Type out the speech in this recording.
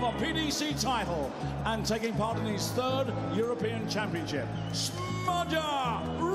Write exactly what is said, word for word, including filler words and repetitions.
a P D C title and taking part in his third European Championship, Smudger